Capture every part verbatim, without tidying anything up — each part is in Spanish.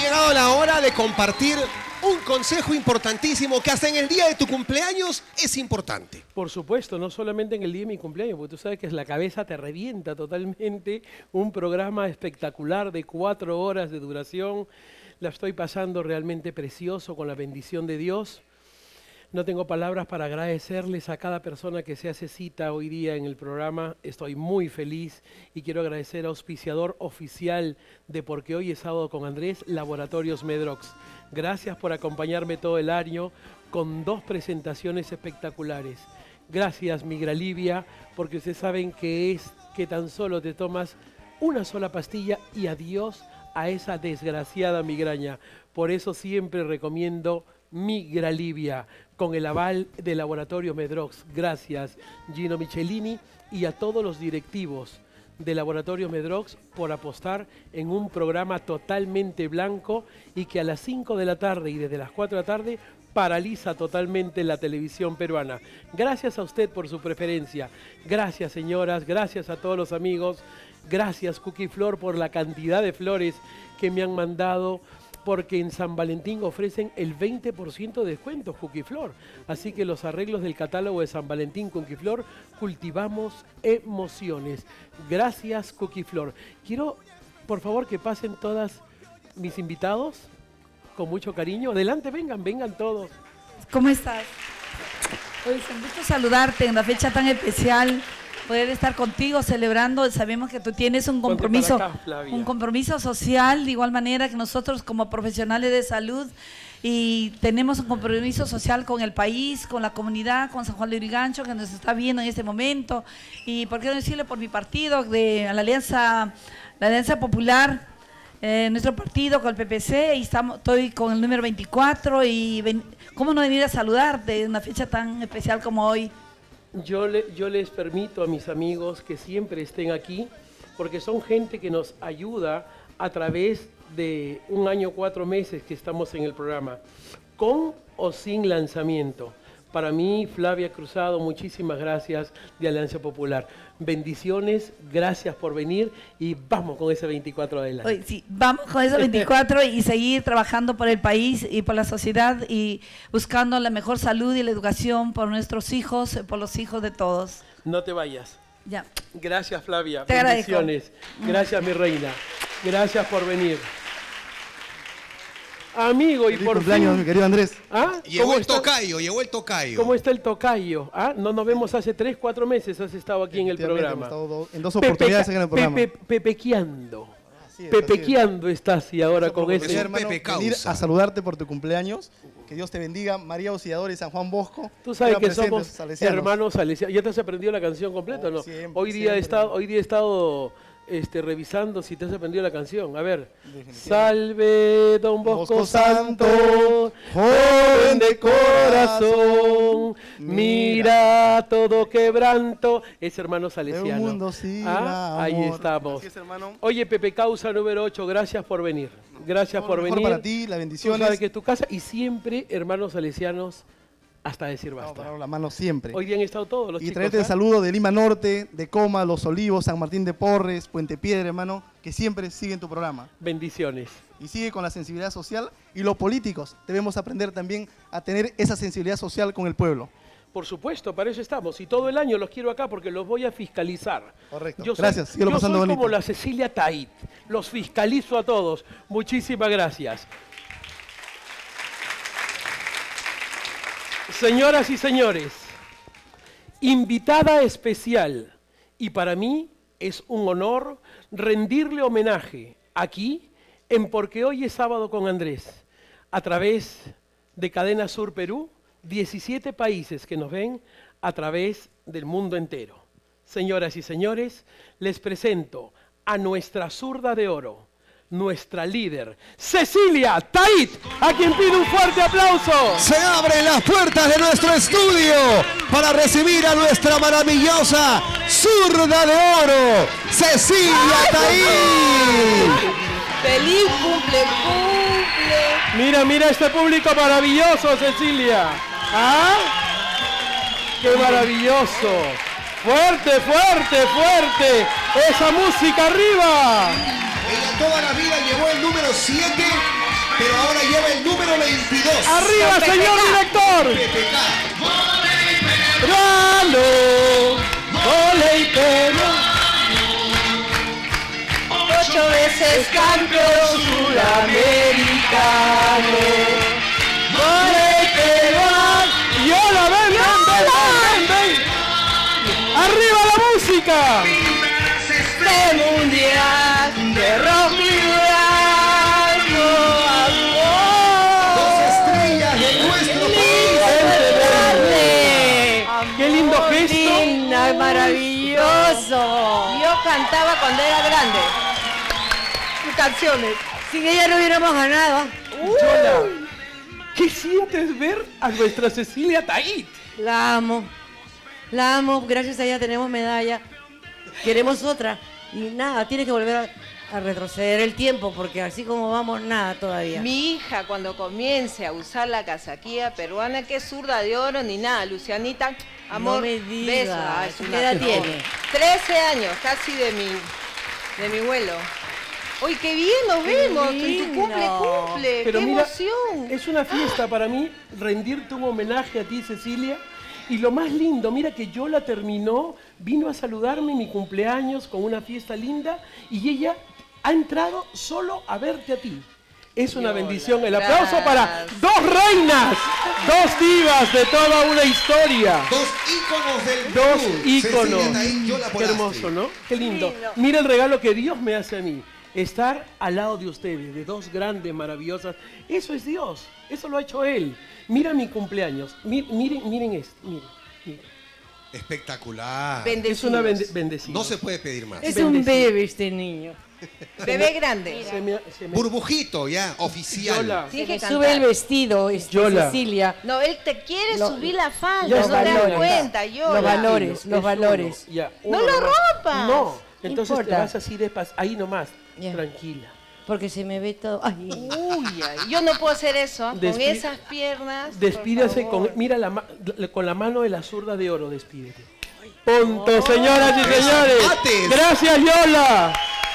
llegado la hora de compartir un consejo importantísimo que hasta en el día de tu cumpleaños es importante. Por supuesto, no solamente en el día de mi cumpleaños, porque tú sabes que la cabeza te revienta totalmente. Un programa espectacular de cuatro horas de duración. La estoy pasando realmente precioso con la bendición de Dios. No tengo palabras para agradecerles a cada persona que se hace cita hoy día en el programa. Estoy muy feliz y quiero agradecer a auspiciador oficial de Porque Hoy es Sábado con Andrés, Laboratorios Medrox. Gracias por acompañarme todo el año con dos presentaciones espectaculares. Gracias, Migralivia, porque ustedes saben que es que tan solo te tomas una sola pastilla y adiós a esa desgraciada migraña. Por eso siempre recomiendo Migralivia, con el aval de Laboratorio Medrox. Gracias, Gino Michelini, y a todos los directivos de Laboratorio Medrox por apostar en un programa totalmente blanco y que a las cinco de la tarde y desde las cuatro de la tarde paraliza totalmente la televisión peruana. Gracias a usted por su preferencia. Gracias, señoras, gracias a todos los amigos. Gracias, Cookie Flor, por la cantidad de flores que me han mandado, porque en San Valentín ofrecen el veinte por ciento de descuento, Cookie Flor. Así que los arreglos del catálogo de San Valentín, Cookie Flor, cultivamos emociones. Gracias, Cookie Flor. Quiero, por favor, que pasen todas mis invitados con mucho cariño. Adelante, vengan, vengan todos. ¿Cómo estás? Hoy es un gusto saludarte en una fecha tan especial. Poder estar contigo celebrando, sabemos que tú tienes un compromiso, acá, un compromiso social, de igual manera que nosotros como profesionales de salud, y tenemos un compromiso social con el país, con la comunidad, con San Juan de Lurigancho, que nos está viendo en este momento, y por qué no decirle por mi partido, de la Alianza, la Alianza Popular, eh, nuestro partido con el P P C, y estamos, estoy con el número veinticuatro, y ven, cómo no venir a saludarte en una fecha tan especial como hoy. Yo, le, yo les permito a mis amigos que siempre estén aquí, porque son gente que nos ayuda a través de un año, cuatro meses que estamos en el programa, con o sin lanzamiento. Para mí, Flavia Cruzado, muchísimas gracias de Alianza Popular. Bendiciones, gracias por venir y vamos con ese veinticuatro adelante. Hoy, sí, vamos con ese veinticuatro y seguir trabajando por el país y por la sociedad y buscando la mejor salud y la educación por nuestros hijos, por los hijos de todos. No te vayas. Ya. Gracias, Flavia. Te Bendiciones. agradezco. Gracias, mi reina. Gracias por venir. Amigo, y Feliz por cumpleaños, fin... mi querido Andrés. ¿Ah? Llegó el está? tocayo, llegó el tocayo. ¿Cómo está el tocayo? ¿Ah? No nos vemos hace tres, cuatro meses, has estado aquí en el programa. Hemos estado en dos oportunidades Pepe, en el programa. Pepe, pepequeando. Así es, pepequeando así es. estás y ahora con Ese ese... hermano, Pepe venir causa. a saludarte por tu cumpleaños. Que Dios te bendiga. María Auxiliadora y San Juan Bosco. Tú sabes que presentes, somos salesianos. hermanos salesianos. ¿Ya te has aprendido la canción completa o no? Siempre, hoy, día he siempre. estado, hoy día he estado este, revisando si te has aprendido la canción. A ver. Salve Don Bosco, Bosco Santo, Santo, joven de corazón, mira todo quebranto. Es hermano De salesiano. un mundo sin Ah, ahí amor. estamos. Así es, hermano. Oye, Pepe Causa número ocho, gracias por venir. Gracias Todo por lo mejor venir. para ti, las Tú bendiciones. sabes que es tu casa y siempre hermanos salesianos hasta decir Vamos a basta. parar la mano siempre. Hoy día han estado todos los Y chicos. traerte el ¿ah? saludo de Lima Norte, de Coma, Los Olivos, San Martín de Porres, Puente Piedra, hermano, que siempre siguen tu programa. Bendiciones. Y sigue con la sensibilidad social. Y los políticos debemos aprender también a tener esa sensibilidad social con el pueblo. Por supuesto, para eso estamos. Y todo el año los quiero acá porque los voy a fiscalizar. Correcto. Yo soy- Gracias. Síguelo yo pasando soy bonito. como la Cecilia Tait. Los fiscalizo a todos. Muchísimas gracias. Señoras y señores, invitada especial, y para mí es un honor rendirle homenaje aquí en Porque Hoy es Sábado con Andrés, a través de Cadena Sur Perú, diecisiete países que nos ven a través del mundo entero. Señoras y señores, les presento a nuestra zurda de oro, nuestra líder, Cecilia Tait, a quien pido un fuerte aplauso. Se abren las puertas de nuestro estudio para recibir a nuestra maravillosa zurda de oro, Cecilia Tait. ¡Feliz cumple, cumple! Mira, mira este público maravilloso, Cecilia. ¿Ah? ¡Qué maravilloso! ¡Fuerte, fuerte, fuerte! ¡Esa música arriba! Ella toda la vida llevó el número siete pero ahora lleva el número veintidós. ¡Arriba, señor director! P P K. ¡Galo! ¡Voley peruano! Ocho veces campeón sudamericano. ¡Voley peruano! ¡Y hola, ven, ven, ven, ven, ven! ¡Arriba la música! Este mundial de Rocky Blanco, Dos estrellas de nuestro país. ¡Qué lindo gesto! Linda, maravilloso. Yo cantaba cuando era grande sus canciones. Sin ella no hubiéramos ganado. Yola, ¿qué sientes ver a nuestra Cecilia Tait? La amo. La amo. Gracias a ella tenemos medalla. Queremos otra. Y nada, tiene que volver a, a retroceder el tiempo porque así como vamos, nada todavía. Mi hija cuando comience a usar la casaquilla peruana, que es zurda de oro ni nada, Lucianita, amor, No me digas. beso. Ah, es ¿Qué una edad flor. tiene? trece años, casi de mi, de mi vuelo. Uy, qué bien nos Qué vemos, en tu lindo. cumple, cumple, Pero qué mira, emoción. es una fiesta para mí rendirte un homenaje a ti, Cecilia. Y lo más lindo, mira que Yola terminó, vino a saludarme en mi cumpleaños con una fiesta linda y ella ha entrado solo a verte a ti. Es una Yola, bendición. El aplauso gracias. para dos reinas, dos divas de toda una historia. Dos íconos del Dos Perú. íconos. Cecilia Tait, Yola Qué Polastri. hermoso, ¿no? Qué lindo. Lindo. Mira el regalo que Dios me hace a mí. Estar al lado de ustedes, de dos grandes, maravillosas. Eso es Dios. Eso lo ha hecho Él. Mira mi cumpleaños. Mi- Miren, miren esto. Miren, miren. Espectacular. Es una bende- Bendecidos. bendecida. No se puede pedir más. Es un Bendecido. bebé este niño. Bebé grande. Se me- se me- Burbujito, ya, oficial. Yola. Tienes Se que me sube el cantar. vestido, este, Yola. Cecilia. No, él te quiere Lo- subir la falda, Ya no está, te das Yola. cuenta, yo. Los valores, Es los uno. valores. Ya, No uno lo nomás. rompas. No. Entonces te importa. vas así despacio. Ahí nomás. Ya. Tranquila. Porque se me ve todo. Ay. Uy, ay, yo no puedo hacer eso, ¿ah? con Despi- esas piernas. Despídase por con, favor. mira la, ma- con la mano de la zurda de oro, despídete. Punto, señoras y señores. Mates. Gracias, Yola.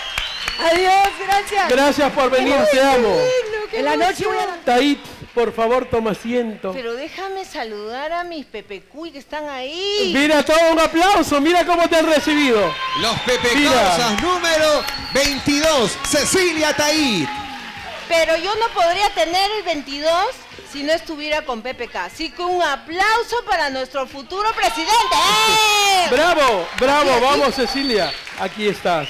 Adiós, gracias. Gracias por venir, te amo. En la noche voy a... Tait, por favor, toma asiento. Pero déjame saludar a mis pepecuy que están ahí. Mira, todo un aplauso, mira cómo te han recibido. Los Pepe Mira. Causas número veintidós, Cecilia Tait. Pero yo no podría tener el veintidós si no estuviera con P P K. Así que un aplauso para nuestro futuro presidente. ¡Eh! Bravo, bravo, vamos, Cecilia. Aquí estás.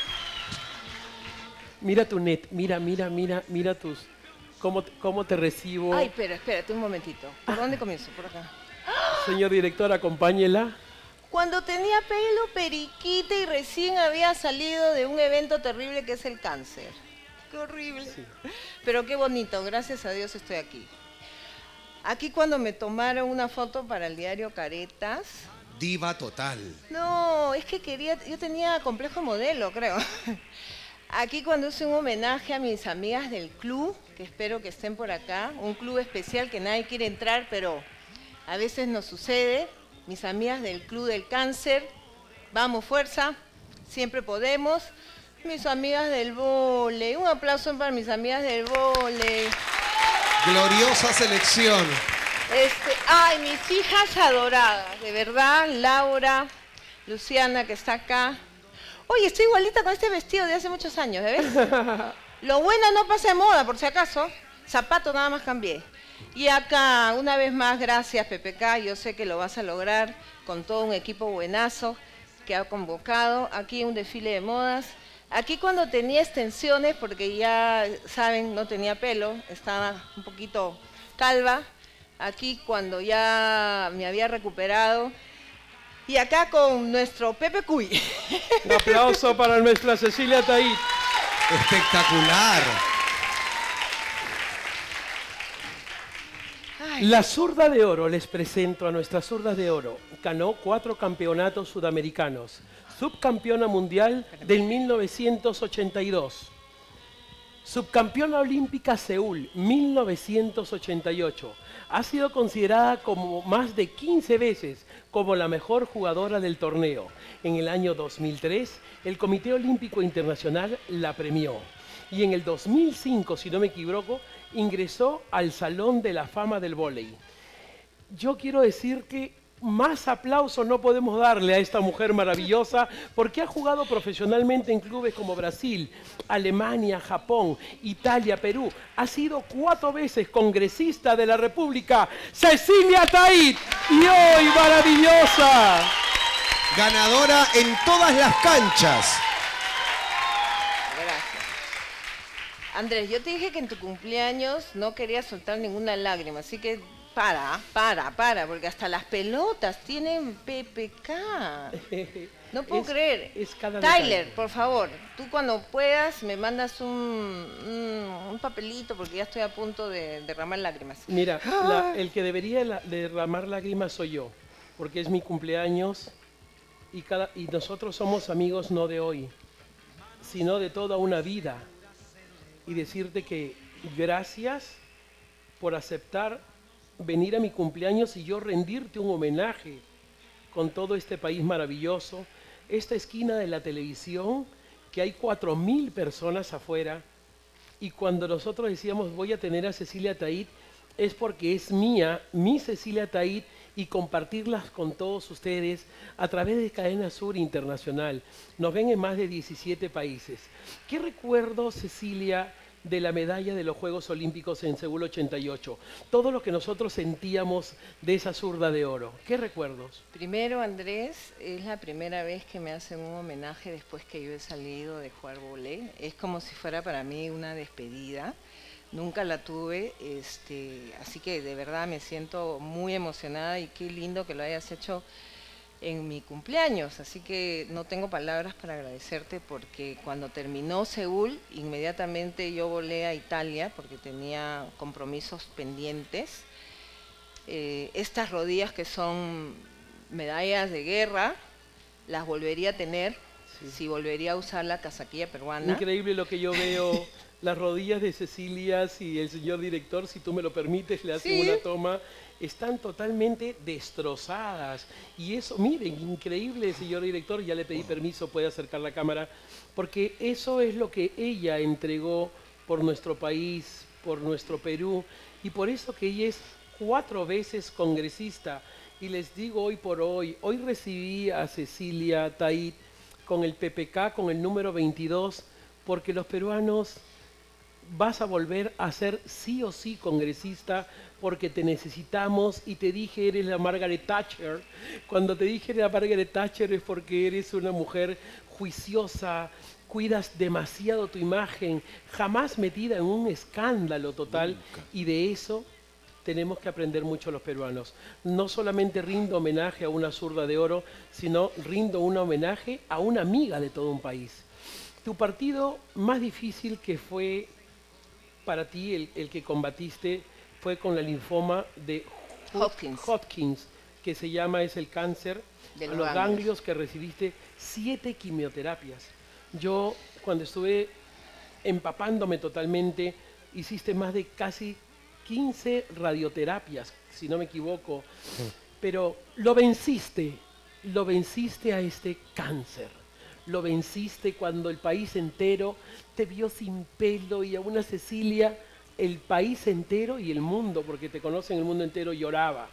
Mira tu net, mira, mira, mira, mira tus... ¿Cómo, te- cómo te recibo? Ay, espera, espérate un momentito. ¿Por dónde comienzo? Por acá. Señor director, acompáñela. Cuando tenía pelo periquita y recién había salido de un evento terrible que es el cáncer. Qué horrible. Pero qué bonito, gracias a Dios estoy aquí. Aquí cuando me tomaron una foto para el diario Caretas. Diva total. No, es que quería, yo tenía complejo modelo, creo. Aquí cuando hice un homenaje a mis amigas del club, que espero que estén por acá, un club especial que nadie quiere entrar, pero a veces nos sucede. Mis amigas del Club del Cáncer, vamos fuerza, siempre podemos. Mis amigas del vóley, un aplauso para mis amigas del vóley. Gloriosa selección. Este, ay, mis hijas adoradas, de verdad, Laura, Luciana que está acá. Oye, estoy igualita con este vestido de hace muchos años, ¿ves? Lo bueno no pasa de moda, por si acaso. Zapato nada más cambié. Y acá, una vez más, gracias P P K, yo sé que lo vas a lograr con todo un equipo buenazo que ha convocado. Aquí un desfile de modas. Aquí cuando tenía extensiones, porque ya saben, no tenía pelo, estaba un poquito calva. Aquí cuando ya me había recuperado. Y acá con nuestro Pepe Cuy. Un aplauso para nuestra Cecilia Tait. Espectacular. La zurda de oro, les presento a nuestra zurda de oro. Ganó cuatro campeonatos sudamericanos. Subcampeona mundial del mil novecientos ochenta y dos. Subcampeona olímpica Seúl, mil novecientos ochenta y ocho. Ha sido considerada como más de quince veces como la mejor jugadora del torneo. En el año dos mil tres, el Comité Olímpico Internacional la premió. Y en el dos mil cinco, si no me equivoco, ingresó al Salón de la Fama del Vóley. Yo quiero decir que más aplausos no podemos darle a esta mujer maravillosa porque ha jugado profesionalmente en clubes como Brasil, Alemania, Japón, Italia, Perú. Ha sido cuatro veces congresista de la República, Cecilia Taid, y hoy maravillosa. Ganadora en todas las canchas. Gracias. Andrés, yo te dije que en tu cumpleaños no quería soltar ninguna lágrima, así que para, para, para, porque hasta las pelotas tienen P P K. No puedo es, creer. Es cada Tyler, detalle. por favor, tú cuando puedas me mandas un, un, un papelito porque ya estoy a punto de derramar lágrimas. Mira, la, el que debería la, derramar lágrimas soy yo, porque es mi cumpleaños y, cada, y nosotros somos amigos no de hoy, sino de toda una vida. Y decirte que gracias por aceptar venir a mi cumpleaños y yo rendirte un homenaje con todo este país maravilloso, esta esquina de la televisión, que hay cuatro mil personas afuera, y cuando nosotros decíamos voy a tener a Cecilia Taid, es porque es mía, mi Cecilia Taid, y compartirlas con todos ustedes a través de Cadena Sur Internacional. Nos ven en más de diecisiete países. ¿Qué recuerdo, Cecilia, de la medalla de los Juegos Olímpicos en Seúl ochenta y ocho? Todo lo que nosotros sentíamos de esa zurda de oro. ¿Qué recuerdos? Primero, Andrés, es la primera vez que me hacen un homenaje después que yo he salido de jugar vóley. Es como si fuera para mí una despedida. Nunca la tuve, este, así que de verdad me siento muy emocionada y qué lindo que lo hayas hecho en mi cumpleaños, así que no tengo palabras para agradecerte porque cuando terminó Seúl, inmediatamente yo volé a Italia porque tenía compromisos pendientes. Eh, estas rodillas que son medallas de guerra, las volvería a tener, sí. Si volvería a usar la casaquilla peruana. Increíble lo que yo veo, las rodillas de Cecilia, si el señor director, si tú me lo permites, le hace ¿Sí? una toma. Están totalmente destrozadas. Y eso, miren, increíble, señor director, ya le pedí permiso, puede acercar la cámara, porque eso es lo que ella entregó por nuestro país, por nuestro Perú, y por eso que ella es cuatro veces congresista. Y les digo hoy por hoy, hoy recibí a Cecilia Taid con el P P K, con el número veintidós, porque los peruanos vas a volver a ser sí o sí congresista porque te necesitamos, y te dije eres la Margaret Thatcher. Cuando te dije eres la Margaret Thatcher es porque eres una mujer juiciosa, cuidas demasiado tu imagen, jamás metida en un escándalo total. Nunca. Y de eso tenemos que aprender mucho los peruanos. No solamente rindo homenaje a una zurda de oro, sino rindo un homenaje a una amiga de todo un país. Tu partido más difícil que fue para ti, el, el que combatiste, fue con la linfoma de Hodgkin, Hodgkin, que se llama, es el cáncer de los, los ganglios. ganglios, que recibiste siete quimioterapias. Yo, cuando estuve empapándome totalmente, hiciste más de casi quince radioterapias, si no me equivoco, sí. Pero lo venciste, lo venciste a este cáncer. Lo venciste cuando el país entero te vio sin pelo, y a una Cecilia, el país entero y el mundo, porque te conocen el mundo entero, lloraba.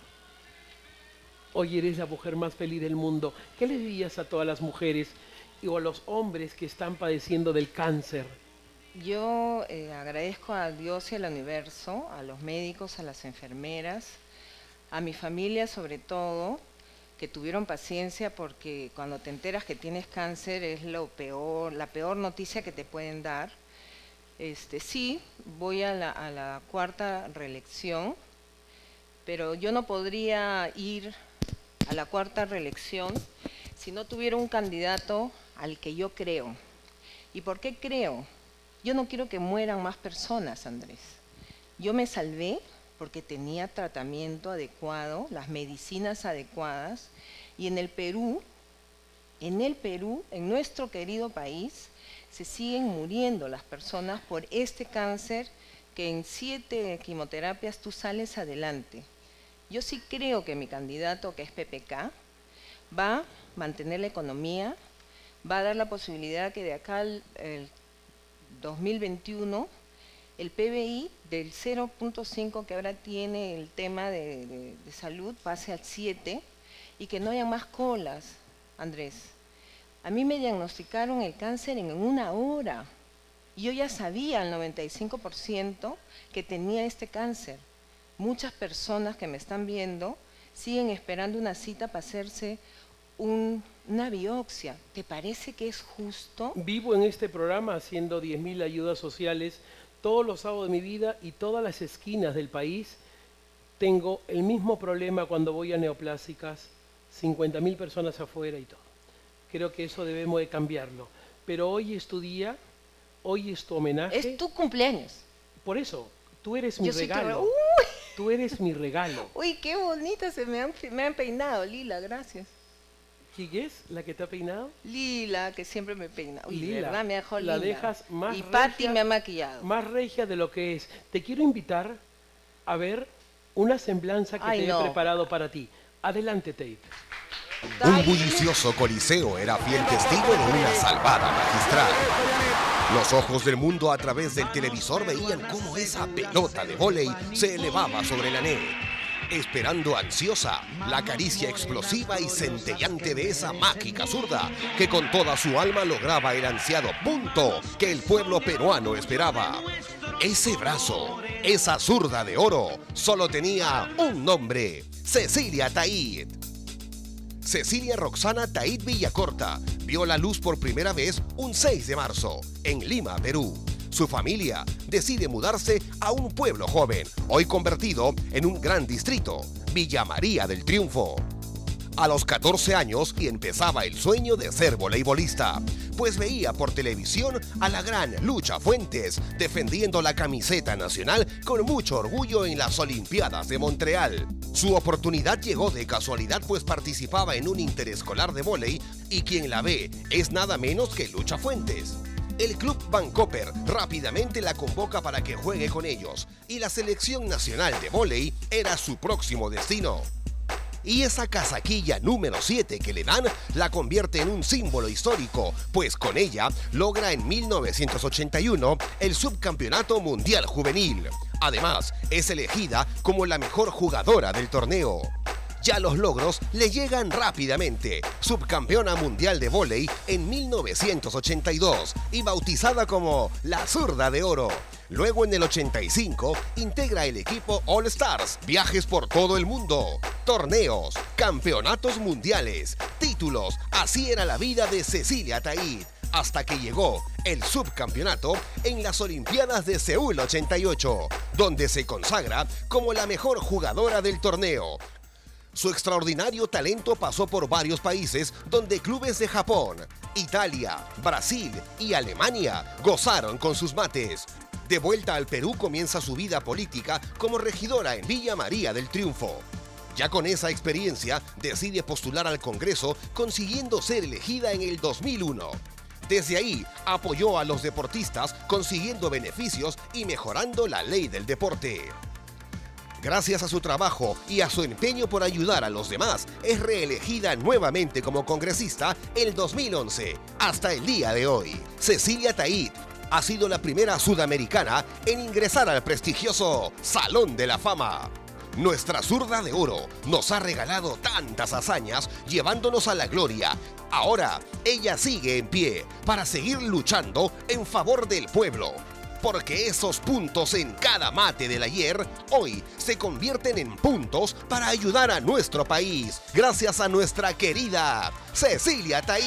Hoy eres la mujer más feliz del mundo. ¿Qué le dirías a todas las mujeres o a los hombres que están padeciendo del cáncer? Yo eh, agradezco a Dios y al universo, a los médicos, a las enfermeras, a mi familia sobre todo, que tuvieron paciencia, porque cuando te enteras que tienes cáncer es lo peor, la peor noticia que te pueden dar. Este, sí, voy a la, a la cuarta reelección, pero yo no podría ir a la cuarta reelección si no tuviera un candidato al que yo creo. ¿Y por qué creo? Yo no quiero que mueran más personas, Andrés. Yo me salvé porque tenía tratamiento adecuado, las medicinas adecuadas, y en el Perú, en el Perú, en nuestro querido país, se siguen muriendo las personas por este cáncer, que en siete quimioterapias tú sales adelante. Yo sí creo que mi candidato, que es P P K, va a mantener la economía, va a dar la posibilidad que de acá al el dos mil veintiuno el P B I del cero punto cinco que ahora tiene el tema de, de, de salud pase al siete y que no haya más colas, Andrés. A mí me diagnosticaron el cáncer en una hora. Yo ya sabía al noventa y cinco por ciento que tenía este cáncer. Muchas personas que me están viendo siguen esperando una cita para hacerse un, una biopsia. ¿Te parece que es justo? Vivo en este programa haciendo diez mil ayudas sociales todos los sábados de mi vida y todas las esquinas del país. Tengo el mismo problema cuando voy a neoplásicas, cincuenta mil personas afuera y todo. Creo que eso debemos de cambiarlo. Pero hoy es tu día, hoy es tu homenaje. Es tu cumpleaños. Por eso, tú eres mi Yo soy regalo. tu... Uy. Tú eres mi regalo. Uy, qué bonita se me han, me han peinado, Lila, gracias. ¿Quién es la que te ha peinado? Lila, que siempre me peina. Uy, Lila, verdad, me dejó la linda. dejas más y regia, Patti me ha maquillado. Más regia de lo que es. Te quiero invitar a ver una semblanza que Ay, te no. he preparado para ti. Adelante, Tate. Un bullicioso coliseo era fiel testigo de una salvada magistral. Los ojos del mundo a través del televisor veían cómo esa pelota de vóley se elevaba sobre la net, esperando ansiosa la caricia explosiva y centellante de esa mágica zurda que con toda su alma lograba el ansiado punto que el pueblo peruano esperaba. Ese brazo, esa zurda de oro, solo tenía un nombre: Cecilia Tait. Cecilia Roxana Tait Villacorta vio la luz por primera vez un seis de marzo en Lima, Perú. Su familia decide mudarse a un pueblo joven, hoy convertido en un gran distrito, Villa María del Triunfo. A los catorce años y empezaba el sueño de ser voleibolista, pues veía por televisión a la gran Lucha Fuentes defendiendo la camiseta nacional con mucho orgullo en las Olimpiadas de Montreal. Su oportunidad llegó de casualidad, pues participaba en un interescolar de vóley y quien la ve es nada menos que Lucha Fuentes. El club Vancouver rápidamente la convoca para que juegue con ellos y la selección nacional de vóley era su próximo destino. Y esa casaquilla número siete que le dan la convierte en un símbolo histórico, pues con ella logra en mil novecientos ochenta y uno el subcampeonato mundial juvenil. Además, es elegida como la mejor jugadora del torneo. Ya los logros le llegan rápidamente. Subcampeona mundial de vóley en mil novecientos ochenta y dos y bautizada como la zurda de oro. Luego en el ochenta y cinco integra el equipo All Stars, viajes por todo el mundo, torneos, campeonatos mundiales, títulos. Así era la vida de Cecilia Tait, hasta que llegó el subcampeonato en las Olimpiadas de Seúl ochenta y ocho, donde se consagra como la mejor jugadora del torneo. Su extraordinario talento pasó por varios países donde clubes de Japón, Italia, Brasil y Alemania gozaron con sus mates. De vuelta al Perú comienza su vida política como regidora en Villa María del Triunfo. Ya con esa experiencia decide postular al Congreso, consiguiendo ser elegida en el dos mil uno. Desde ahí apoyó a los deportistas consiguiendo beneficios y mejorando la ley del deporte. Gracias a su trabajo y a su empeño por ayudar a los demás, es reelegida nuevamente como congresista el dos mil once, hasta el día de hoy. Cecilia Tait ha sido la primera sudamericana en ingresar al prestigioso Salón de la Fama. Nuestra zurda de oro nos ha regalado tantas hazañas, llevándonos a la gloria. Ahora, ella sigue en pie para seguir luchando en favor del pueblo. Porque esos puntos en cada mate del ayer, hoy se convierten en puntos para ayudar a nuestro país. Gracias a nuestra querida Cecilia Tait.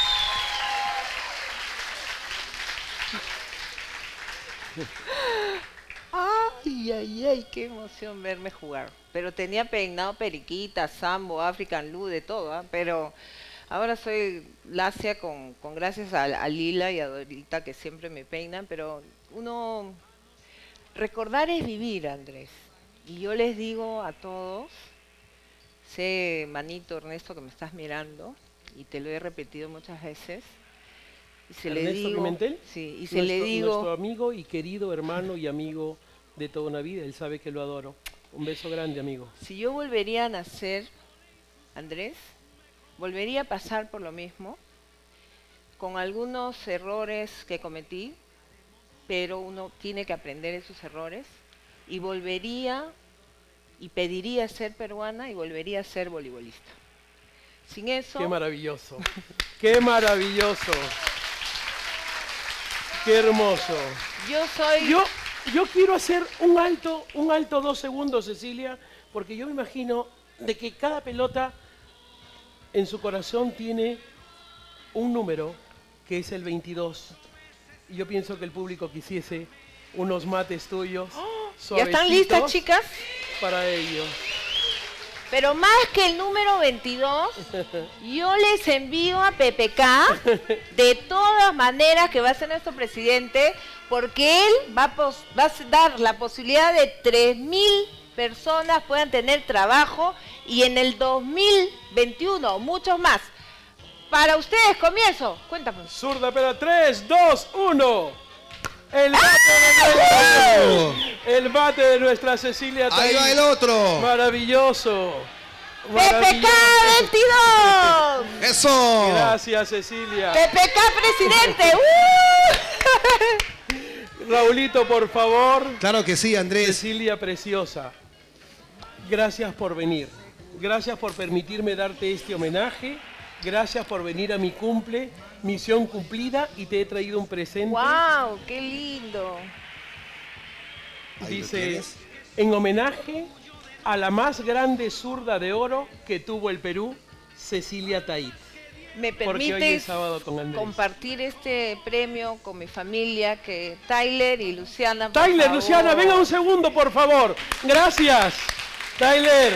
Ay, ay, ay, qué emoción verme jugar. Pero tenía peinado periquita, sambo, African Lu, de todo, ¿eh? Pero ahora soy lacia con, con gracias a, a Lila y a Dorita, que siempre me peinan, pero uno... Recordar es vivir, Andrés. Y yo les digo a todos, sé, manito Ernesto, que me estás mirando, y te lo he repetido muchas veces, y se Ernesto le digo, Pimentel, sí, y se nuestro, le digo, nuestro amigo y querido hermano y amigo de toda una vida, él sabe que lo adoro. Un beso grande, amigo. si yo volvería a nacer, Andrés, volvería a pasar por lo mismo, con algunos errores que cometí, pero uno tiene que aprender de sus errores y volvería y pediría ser peruana y volvería a ser voleibolista. Sin eso... ¡Qué maravilloso! ¡Qué maravilloso! ¡Qué hermoso! Yo soy... Yo, yo quiero hacer un alto, un alto dos segundos, Cecilia, porque yo me imagino de que cada pelota en su corazón tiene un número que es el veintidós. Y yo pienso que el público quisiese unos mates tuyos. Oh, ¿ya están listas, chicas? Para ellos. Pero más que el número veintidós, yo les envío a P P K, de todas maneras, que va a ser nuestro presidente, porque él va a, pos, va a dar la posibilidad de tres mil personas puedan tener trabajo y en el dos mil veintiuno, muchos más. Para ustedes, comienzo. Cuéntame. Zurda, pero tres, dos, uno. El bate, ¡ah! de nuestra, el bate de nuestra Cecilia Taí. Ahí va el otro. Maravilloso. P P K veintidós. Eso. Gracias, Cecilia. P P K presidente. ¡Uh! Raulito, por favor. Claro que sí, Andrés. Cecilia preciosa. Gracias por venir. Gracias por permitirme darte este homenaje. Gracias por venir a mi cumple. Misión cumplida y te he traído un presente. ¡Wow! ¡Qué lindo! Dice, en homenaje a la más grande zurda de oro que tuvo el Perú, Cecilia Taí. ¿Me Porque hoy es sábado con Andrés. compartir este premio con mi familia? Que Tyler y Luciana, por Tyler, favor. Luciana, venga un segundo, por favor. Gracias. Tyler.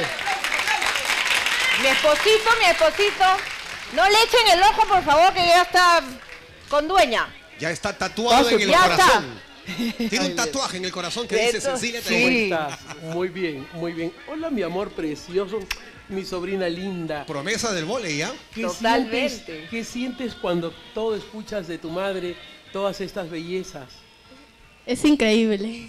Mi esposito, mi esposito. No le echen el ojo, por favor, que ya está con dueña. Ya está tatuado Pase, en el ya corazón. Tiene un tatuaje en el corazón que dice Esto, Cecilia ¿Cómo Taí. estás? Muy bien, muy bien. Hola, mi amor precioso, mi sobrina linda. Promesa del vóley, ¿ya? ¿Qué Totalmente. sientes, ¿Qué sientes cuando todo escuchas de tu madre, todas estas bellezas? Es increíble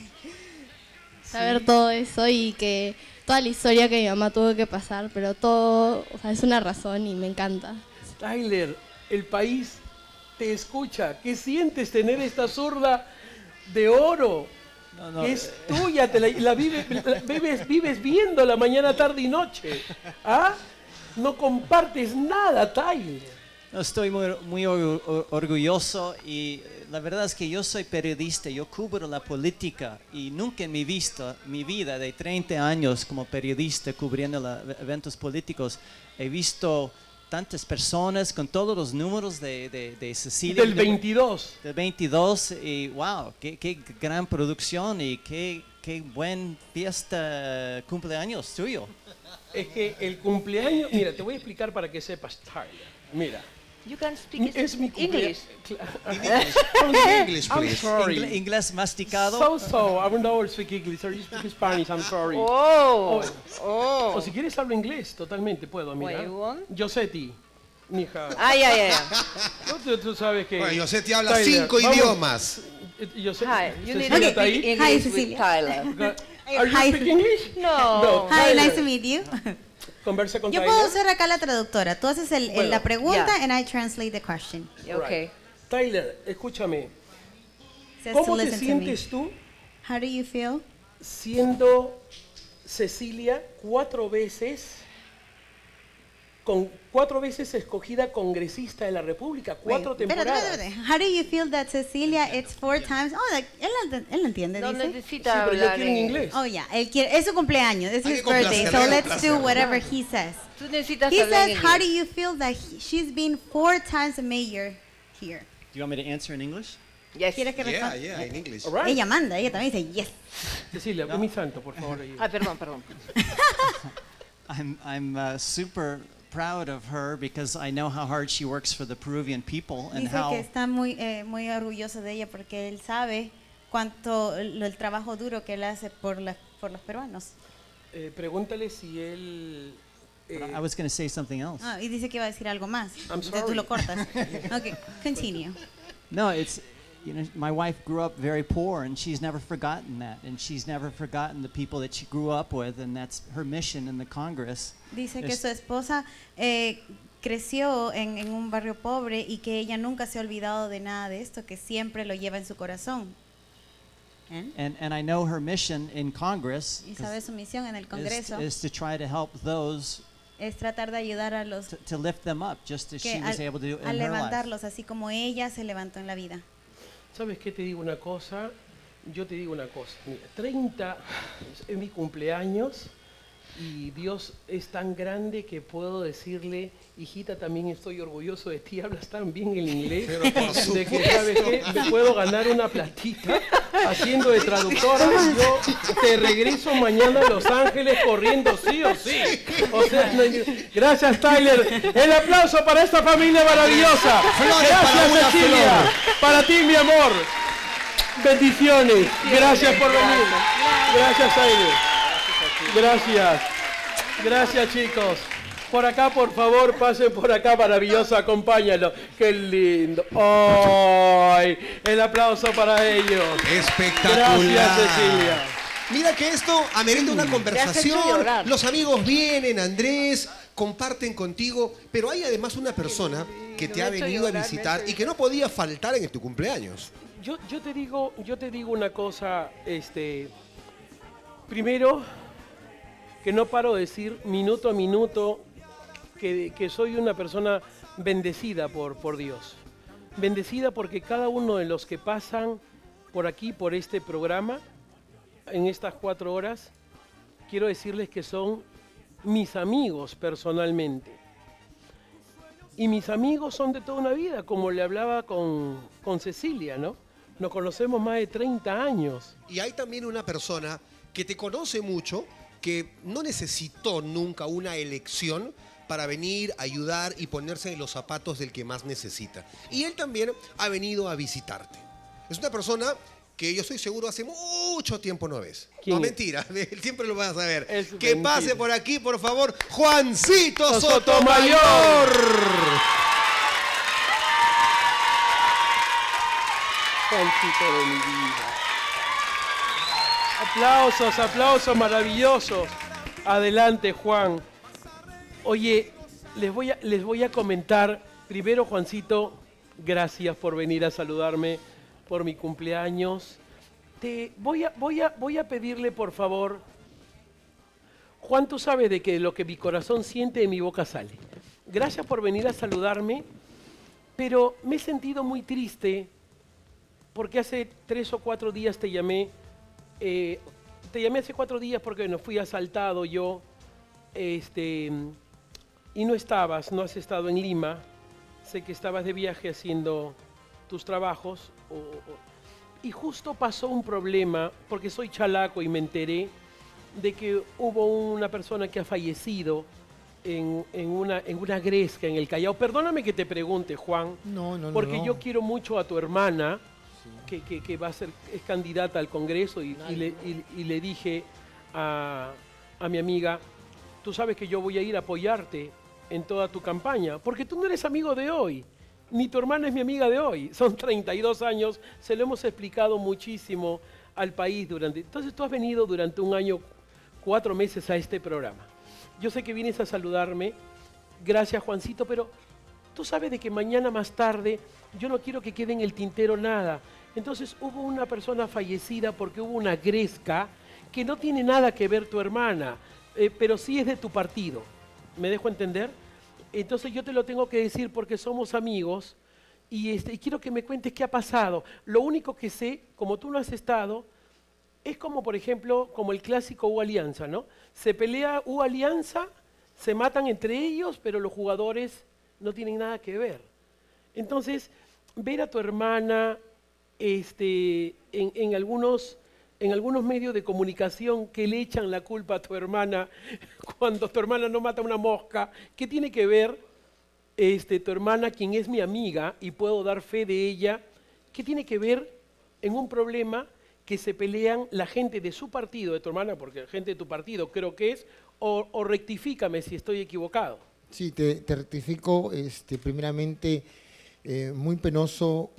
saber todo eso y que toda la historia que mi mamá tuvo que pasar, pero todo, o sea, es una razón y me encanta. Tyler, el país te escucha. ¿Qué sientes tener esta zurda de oro? No, no, que es tuya, te la, la vive- la vives, vives viéndola mañana, tarde y noche. ¿Ah? No compartes nada, Tyler. no, estoy muy, muy orgu- or- orgulloso y la verdad es que yo soy periodista, yo cubro la política y nunca en mi, vista, mi vida de treinta años como periodista cubriendo la- eventos políticos he visto tantas personas con todos los números de, de, de Cecilia. Del veintidós. Del veintidós y wow, qué, qué gran producción y qué, qué buen fiesta cumpleaños tuyo. Es que el cumpleaños... Mira, te voy a explicar para que sepas, Tyler. Mira. You can speak Es mi English. cumpleaños. English, I'm please. sorry. Ingle- inglés masticado. So, so, I don't speak English, or you speak Spanish, I'm sorry. Oh, O oh. si quieres hablo inglés, totalmente puedo, mira. What you want? Yosetti, mija. Ay, ay, ay. No, tú, tú sabes que... Bueno, Yosetti habla Tyler, cinco vamos. idiomas. Eh, Yosetti, Hi, you need Cecilia to Taí. speak Hi, English with Cecilia. Tyler. Are you Hi. speak English? No. Hi, Tyler, nice to meet you. Conversa con Yo Tyler. puedo ser acá la traductora. Tú haces el, el- Bueno, la pregunta ya. and I translate the question. Okay. Tyler, escúchame. Says to ¿Cómo te listen to me. sientes tú How do you feel? siendo Cecilia cuatro veces, con cuatro veces escogida congresista de la República, cuatro Wait, espérate, temporadas? espérate, espérate. How do you feel that Cecilia it's four times? Oh, like, él, lo- él lo entiende, No dice. necesita Sí, pero yo hablar quiero en en inglés. Oh, yeah. Él quiere, es su cumpleaños. It's Hay his que birthday. complacerle, So hay que let's do complacerle. whatever he says. Tú necesitas He hablar says, en how do inglés. you feel that he- she's been four times a mayor here? Do you want me to answer in English? Yes. ¿Quieres que Yeah, responda? yeah, in English. All right. Ella manda, ella también dice yes. Cecilia, mi santo, por favor. ayuda. Ah, perdón, perdón. I'm, I'm uh, super proud of her because I know how hard she works for the Peruvian people and Dice que how está muy, eh, muy orgulloso de ella porque él sabe cuánto lo- el trabajo duro que él hace por, la- por los peruanos. Eh, pregúntale si él... eh, I was going to say something else. Ah, y dice que iba a decir algo más. I'm Entonces tú sorry. lo cortas. Ok, continue. No, it's, you know, my wife grew up very poor and she's never forgotten that. And she's never forgotten the people that she grew up with, and that's her mission in the Congress. Dice que Es- su esposa eh, creció en, en un barrio pobre y que ella nunca se ha olvidado de nada de esto, que siempre lo lleva en su corazón. ¿Eh? And, and I know her mission in Congress Y sabe su misión en el Congreso is, is to try to help those es tratar de ayudar a los to, to lift them up, just as que she was al- able to do a in her life. levantarlos, así como ella se levantó en la vida. ¿Sabes qué? Te digo una cosa, yo te digo una cosa. Mira, treinta es mi cumpleaños y Dios es tan grande que puedo decirle, hijita, también estoy orgulloso de ti, hablas tan bien el inglés, Pero por de que, ¿sabes qué? Me puedo ganar una platita haciendo de traductora. Yo te regreso mañana a Los Ángeles corriendo sí o sí. O sea, no hay- gracias, Tyler. El aplauso para esta familia maravillosa. Flores Gracias, para una Cecilia. flor. Para ti, mi amor. Bendiciones. Gracias por venir. Gracias, Tyler. Gracias. Gracias, chicos. Por acá, por favor, pasen por acá, maravilloso, acompáñalo. Qué lindo. ¡Ay! El aplauso para ellos. Espectacular. Gracias, Cecilia. Mira que esto amerita una conversación. llorar. Los amigos vienen, Andrés, comparten contigo, pero hay además una persona que te me ha ha hecho venido a llorar, me visitar ha hecho y que no podía faltar en tu cumpleaños. Yo, yo te digo, yo te digo una cosa, este, primero, que no paro de decir minuto a minuto que, que soy una persona bendecida por, por Dios. Bendecida porque cada uno de los que pasan por aquí, por este programa, en estas cuatro horas, quiero decirles que son mis amigos personalmente. Y mis amigos son de toda una vida, como le hablaba con, con Cecilia, ¿no? Nos conocemos más de treinta años. Y hay también una persona que te conoce mucho, que no necesitó nunca una elección para venir, ayudar y ponerse en los zapatos del que más necesita. Y él también ha venido a visitarte. Es una persona que yo estoy seguro hace mucho tiempo no ves. ¿Quién No, es? mentira, él siempre lo vas a ver. Es Que mentira. pase por aquí, por favor, Juancito Sotomayor. Sotomayor. Juancito de mi vida. Aplausos, aplausos maravillosos. Adelante, Juan. Oye, les voy a, les voy a comentar. Primero, Juancito, gracias por venir a saludarme por mi cumpleaños. Te voy a, voy a, voy a pedirle, por favor. Juan, tú sabes de que lo que mi corazón siente de mi boca sale. Gracias por venir a saludarme, pero me he sentido muy triste porque hace tres o cuatro días te llamé. Eh, te llamé hace cuatro días porque no fui asaltado yo, este, y no estabas, no has estado en Lima. Sé que estabas de viaje haciendo tus trabajos. O, o, y justo pasó un problema, porque soy chalaco y me enteré de que hubo una persona que ha fallecido en, en, una, en una gresca en el Callao. Perdóname que te pregunte, Juan, No, no, no. porque no. yo quiero mucho a tu hermana, que, que, que va a ser, es candidata al Congreso, y, y, le, y, y le dije a, a mi amiga, tú sabes que yo voy a ir a apoyarte en toda tu campaña, porque tú no eres amigo de hoy, ni tu hermana es mi amiga de hoy, son treinta y dos años, se lo hemos explicado muchísimo al país durante... Entonces tú has venido durante un año, cuatro meses a este programa. Yo sé que vienes a saludarme, gracias Juancito, pero tú sabes de que mañana más tarde yo no quiero que quede en el tintero nada. Entonces hubo una persona fallecida porque hubo una gresca que no tiene nada que ver tu hermana, eh, pero sí es de tu partido. ¿Me dejo entender? Entonces yo te lo tengo que decir porque somos amigos y, este, y quiero que me cuentes qué ha pasado. Lo único que sé, como tú no has estado, es como, por ejemplo, como el clásico U Alianza, ¿no? Se pelea U Alianza, se matan entre ellos, pero los jugadores no tienen nada que ver. Entonces, ver a tu hermana este, en, en, algunos, en algunos medios de comunicación que le echan la culpa a tu hermana cuando tu hermana no mata una mosca, ¿qué tiene que ver este, tu hermana, quien es mi amiga, y puedo dar fe de ella, qué tiene que ver en un problema que se pelean la gente de su partido, de tu hermana, porque la gente de tu partido creo que es, o, o rectifícame si estoy equivocado? Sí, te, te rectifico, este, primeramente, eh, muy penoso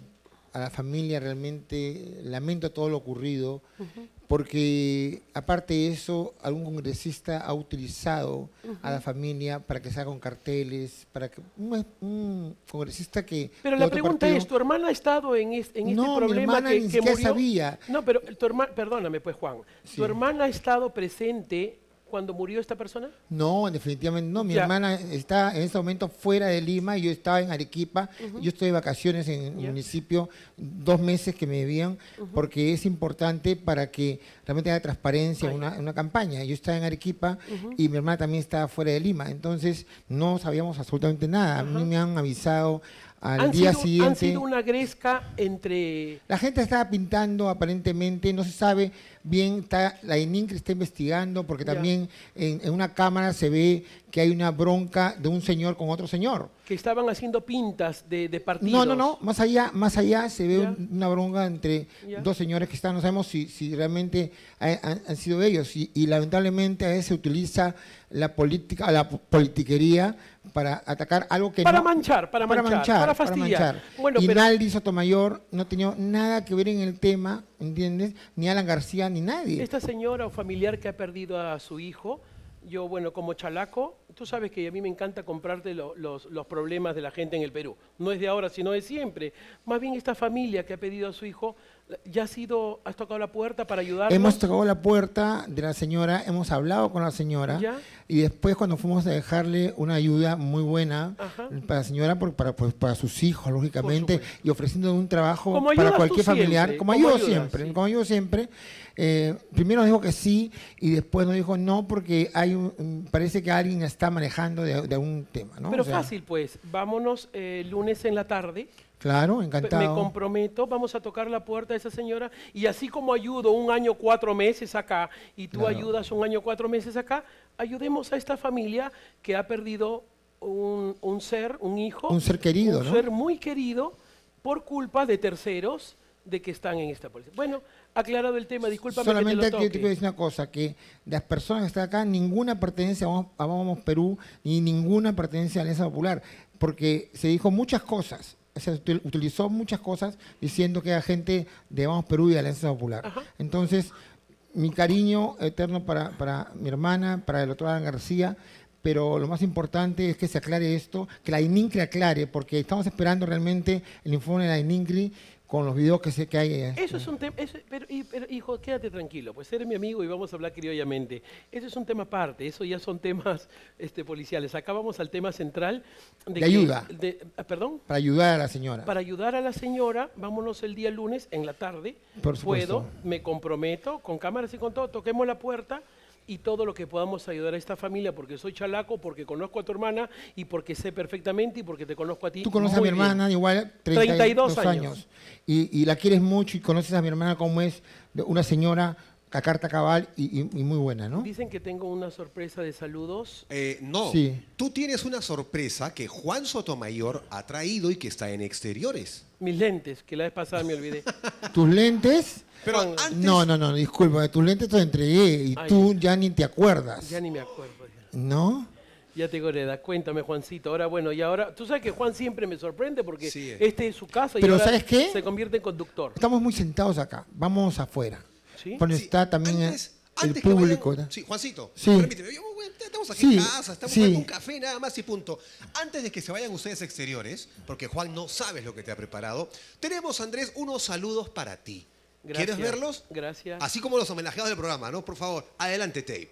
a la familia realmente lamento todo lo ocurrido, uh-huh. porque aparte de eso, algún congresista ha utilizado uh-huh. a la familia para que se hagan carteles, para que un, un congresista que... Pero la pregunta partido, es, ¿tu hermana ha estado en, es, en este no, problema mi que, ni que murió? sabía. No, pero tu hermana, perdóname pues Juan, sí. ¿tu hermana ha estado presente cuando murió esta persona? No, definitivamente no. Mi ya. hermana está en este momento fuera de Lima y yo estaba en Arequipa. Uh-huh. Yo estoy de vacaciones en el municipio, dos meses que me debían, uh-huh. porque es importante para que realmente haya transparencia en una, una campaña. Yo estaba en Arequipa uh-huh. y mi hermana también estaba fuera de Lima. Entonces no sabíamos absolutamente nada. Uh-huh. A mí me han avisado al ¿Han día sido, siguiente. ¿Han sido una gresca entre...? La gente estaba pintando aparentemente, no se sabe bien, está, la ININCRI está investigando porque también en, en una cámara se ve que hay una bronca de un señor con otro señor. Que estaban haciendo pintas de, de partidos. No, no, no, más allá, más allá se ve un, una bronca entre ya. dos señores que están, no sabemos si, si realmente han, han sido ellos y, y lamentablemente a veces se utiliza la política, la politiquería para atacar algo que para no... Manchar, para, para manchar, manchar, para fastidiar. Para manchar. Bueno, y pero... Naldi Sotomayor no tenía nada que ver en el tema, ¿entiendes? Ni Alan García, ni nadie. Esta señora o familiar que ha perdido a su hijo, yo, bueno, como chalaco, tú sabes que a mí me encanta comprarte lo, los, los problemas de la gente en el Perú. No es de ahora, sino de siempre. Más bien esta familia que ha pedido a su hijo, ¿ya has sido, has tocado la puerta para ayudarnos? Hemos tocado la puerta de la señora, hemos hablado con la señora. ¿Ya? Y después cuando fuimos a dejarle una ayuda muy buena Ajá. para la señora, por, para, pues, para sus hijos, lógicamente, y ofreciendo un trabajo como para cualquier familiar, siempre, como, como ayudo ayudas, siempre, sí. como ayudo siempre. Eh, primero nos dijo que sí y después nos dijo no porque hay un, parece que alguien está manejando de, de un tema, ¿no? Pero o sea, fácil pues, vámonos el eh, lunes en la tarde. Claro, encantado. Me comprometo, vamos a tocar la puerta de esa señora y así como ayudo un año, cuatro meses acá y tú claro. ayudas un año, cuatro meses acá, ayudemos a esta familia que ha perdido un, un ser, un hijo. Un ser querido, un ¿no? Un ser muy querido por culpa de terceros de que están en esta policía. Bueno, aclarado el tema, discúlpame solamente que te lo toque. Solamente te quiero decir una cosa, que las personas que están acá, ninguna pertenece a Vamos, a Vamos Perú, ni ninguna pertenece a la Alianza Popular, porque se dijo muchas cosas. Se utilizó muchas cosas diciendo que era gente de Vamos Perú y de la Alianza Popular. Ajá. Entonces, mi cariño eterno para, para mi hermana, para el doctor Alan García, pero lo más importante es que se aclare esto, que la ININCRI aclare, porque estamos esperando realmente el informe de la ININCRI con los videos que sé que hay. Eso es un tema, pero, pero hijo, quédate tranquilo, pues eres mi amigo y vamos a hablar criollamente. Eso es un tema aparte, eso ya son temas este, policiales. Acá vamos al tema central. De, de que, ayuda. De, ¿Perdón? Para ayudar a la señora. Para ayudar a la señora, vámonos el día lunes en la tarde. Por supuesto. Puedo, me comprometo, con cámaras y con todo, toquemos la puerta y todo lo que podamos ayudar a esta familia, porque soy chalaco, porque conozco a tu hermana y porque sé perfectamente y porque te conozco a ti. Tú conoces a mi hermana bien. igual, treinta y dos años. Y, y la quieres mucho y conoces a mi hermana como es una señora a carta cabal y, y, y muy buena, ¿no? Dicen que tengo una sorpresa de saludos. Eh, no, sí. Tú tienes una sorpresa que Juan Sotomayor ha traído y que está en exteriores. Mis lentes, que la vez pasada me olvidé. ¿Tus lentes? Pero antes... No, no, no, disculpa, tus lentes te los entregué y Ay, tú ya ni te acuerdas. Ya ni me acuerdo. Ya. ¿No? Ya te goreda, cuéntame Juancito. Ahora bueno, y ahora, tú sabes que Juan siempre me sorprende porque sí, eh. este es su casa y Pero ahora ¿sabes qué? se convierte en conductor. Estamos muy sentados acá, vamos afuera. ¿Sí? Bueno, sí. está también antes, el antes público. Vayan, sí, Juancito, sí. permíteme, yo, estamos aquí sí, en casa, estamos sí. tomando un café nada más y punto. Antes de que se vayan ustedes exteriores, porque Juan no sabes lo que te ha preparado, tenemos, Andrés, unos saludos para ti. Gracias. ¿Quieres verlos? Gracias. Así como los homenajeados del programa, ¿no? Por favor, adelante, tape.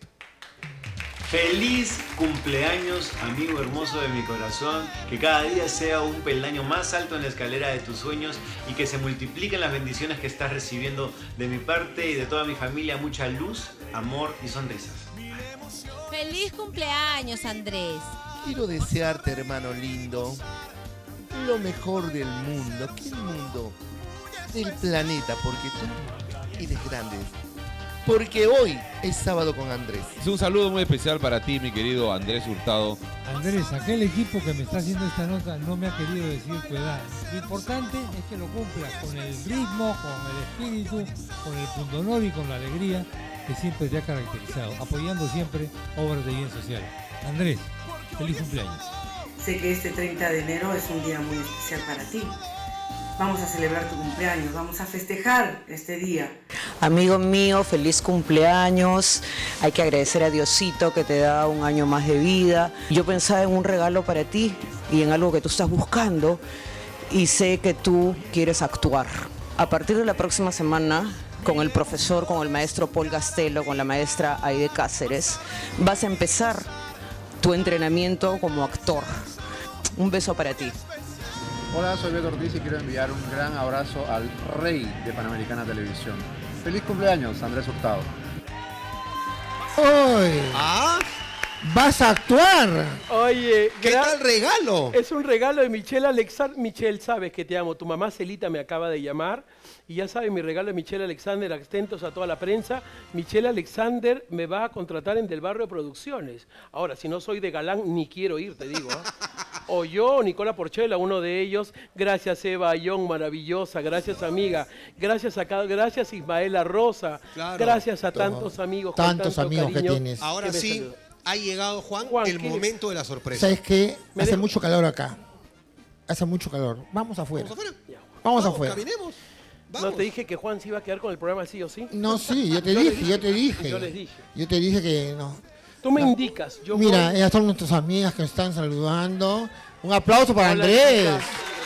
Feliz cumpleaños, amigo hermoso de mi corazón. Que cada día sea un peldaño más alto en la escalera de tus sueños y que se multipliquen las bendiciones que estás recibiendo de mi parte y de toda mi familia. Mucha luz, amor y sonrisas. Feliz cumpleaños, Andrés. Quiero desearte, hermano lindo, lo mejor del mundo. ¿Qué mundo? Del planeta, porque tú eres grande. Porque hoy es sábado con Andrés. Es un saludo muy especial para ti, mi querido Andrés Hurtado. Andrés, aquel equipo que me está haciendo esta nota no me ha querido decir tu edad. Lo importante es que lo cumplas con el ritmo, con el espíritu, con el pundonor y con la alegría que siempre te ha caracterizado, apoyando siempre obras de bien social. Andrés, feliz cumpleaños. Sé que este treinta de enero es un día muy especial para ti. vamos a celebrar tu cumpleaños, vamos a festejar este día. Amigo mío, feliz cumpleaños. Hay que agradecer a Diosito que te da un año más de vida. Yo pensaba en un regalo para ti y en algo que tú estás buscando y sé que tú quieres actuar. A partir de la próxima semana, con el profesor, con el maestro Paul Gastelo, con la maestra Aide Cáceres, vas a empezar tu entrenamiento como actor. Un beso para ti. Hola, soy Beto Ortiz y quiero enviar un gran abrazo al rey de Panamericana Televisión. Feliz cumpleaños, Andrés Hurtado. ¡Uy! ¿Ah? ¿Vas a actuar? Oye, ¿qué tal regalo? Es un regalo de Michelle Alexander. Michelle, sabes que te amo. Tu mamá Celita me acaba de llamar. Y ya sabes, mi regalo de Michelle Alexander, atentos a toda la prensa. Michelle Alexander me va a contratar en Del Barrio Producciones. Ahora, si no soy de galán, ni quiero ir, te digo. ¿eh? O yo, Nicola Porchela, uno de ellos. Gracias, Eva Ayón, maravillosa. Gracias, amiga. Gracias a cada, gracias, Ismaela Rosa. Claro. Gracias a tantos amigos. con Tantos tanto amigos que cariño, tienes. Ahora que me sí, saludan. ha llegado, Juan, Juan, el ¿qué? momento de la sorpresa. ¿Sabes qué? Me Hace dejo- mucho calor acá. Hace mucho calor. Vamos afuera. ¿Vamos afuera? Vamos Vamos, afuera. caminemos. No te dije que Juan se iba a quedar con el programa sí o sí. No, sí, yo te Yo les dije, yo te dije. Yo les dije. Yo te dije que no. Tú me No. indicas. Yo Mira, voy. ellas son nuestras amigas que nos están saludando. Un aplauso para Hola, Andrés. chicas.